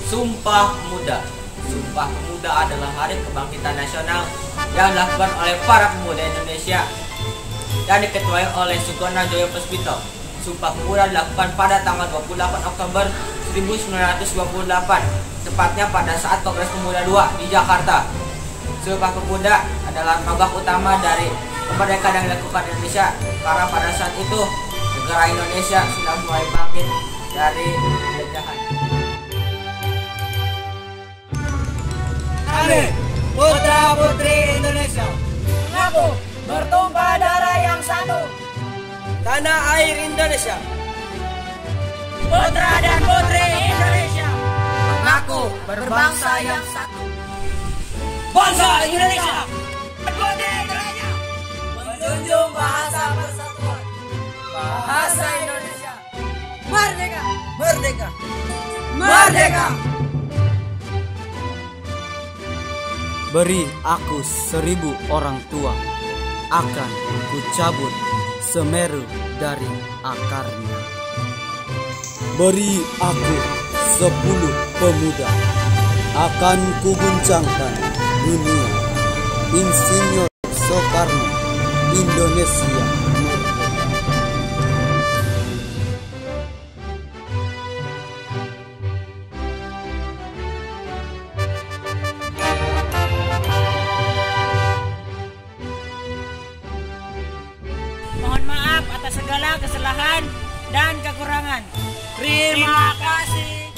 Sumpah Pemuda. Sumpah Pemuda adalah hari kebangkitan nasional yang dilakukan oleh para pemuda Indonesia yang diketuai oleh Sukono Joyo Puspito. Sumpah Pemuda dilakukan pada tanggal 28 Oktober 1928, tepatnya pada saat Kongres Pemuda II di Jakarta. Sumpah Pemuda adalah tonggak utama dari kemerdekaan yang dilakukan Indonesia, karena pada saat itu negara Indonesia sudah mulai bangkit dari penjajahan. Kami, putra-putri Indonesia, mengaku bertumpah darah yang satu, tanah air Indonesia, putra dan putri Indonesia, mengaku berbangsa yang satu, bangsa Indonesia, putri Indonesia, menjunjung bahasa persatuan, bahasa Indonesia, merdeka, merdeka, merdeka. Beri aku 1000 orang tua, akan kucabut Semeru dari akarnya. Beri aku 10 pemuda, akan kuguncangkan dunia. Insinyur Soekarno, Indonesia. mohon maaf atas segala kesalahan dan kekurangan. Terima kasih.